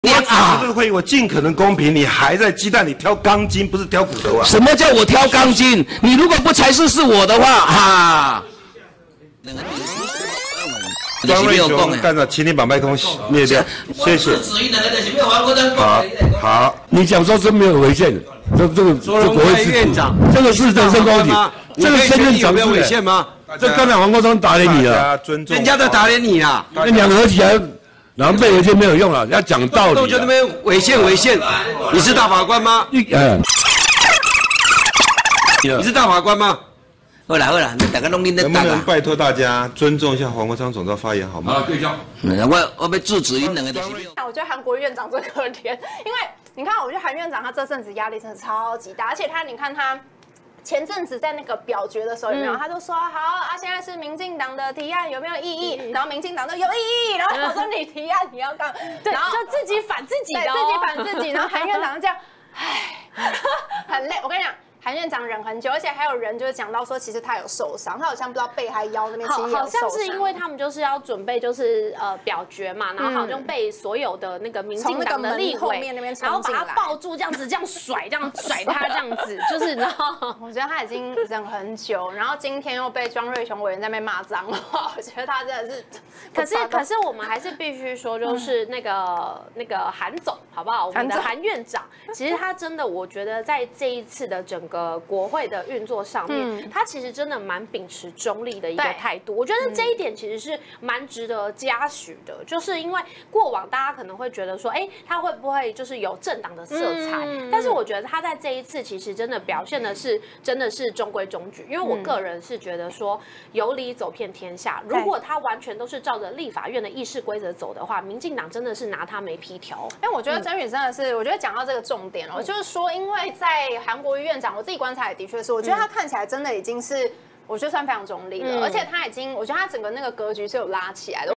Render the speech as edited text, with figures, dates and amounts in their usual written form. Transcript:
我只是会议，我尽可能公平，你还在鸡蛋里挑钢筋，不是挑骨头啊！ 什么叫我挑钢筋？你如果不才是我的话，哈。 庄瑞雄干长，请你把麦克风灭掉，谢谢。好， 你讲说真没有违宪，这国会院长，这个是人身攻击，这个身份有没有违宪吗？这刚才黄国昌打脸你了， 人家在打脸你啦， 那两个合起来，然后被违宪没有用了，要讲道理。 都觉得没有违宪，你是大法官吗？你是大法官吗？ 好啦，大家拢恁在能不能拜托大家尊重一下黄国昌总召发言好吗？ 好，对焦。 我要制止因两个。 我觉得韩国院长最可怜，因为你看，我觉得韩院长他这阵子压力真的超级大，而且你看他。前阵子在那个表决的时候，有没有？他就说好啊，现在是民进党的提案有没有异议？然后民进党都有异议，然后我说你提案你要干， 对，然后就自己反自己的， 自己反自己，然后韩院长这样，唉，很累。我跟你讲。韩院长忍很久，而且还有人就是讲到说，其实他有受伤，他好像不知道背还腰那边其实有受伤。 好像是因为他们就是要准备就是表决嘛，然后好像被所有的那个民进党的立委，然后把他抱住这样子，这样甩他这样子，就是然后我觉得他已经忍很久，然后今天又被庄瑞雄委员在那边骂脏话，我觉得他真的是。 可是我们还是必须说，就是那个韩总好不好？我们的韩院长，其实他真的，我觉得在这一次的整个国会的运作上面，他其实真的蛮秉持中立的一个态度。我觉得这一点其实是蛮值得嘉许的，就是因为过往大家可能会觉得说，他会不会就是有政党的色彩？但是我觉得他在这一次其实真的表现的是真的是中规中矩。因为我个人是觉得说，有理走遍天下。如果他完全都是照着立法院的议事规则走的话，民进党真的是拿他没皮条。 我觉得曾宇真的是，我觉得讲到这个重点了，就是说，因为在韩国瑜院长，我自己观察也的确是，我觉得他看起来真的已经是，我觉得算非常中立了，而且他已经，我觉得他整个那个格局是有拉起来的。